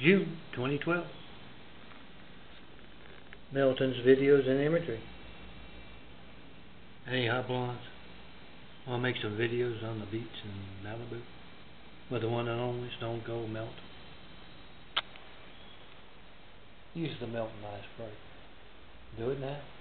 June 2012. Milton's videos and imagery. Hey, hot blondes. I want to make some videos on the beach in Malibu with the one and only Stone Cold Melt. Use the Melton Ice Spray. Do it now.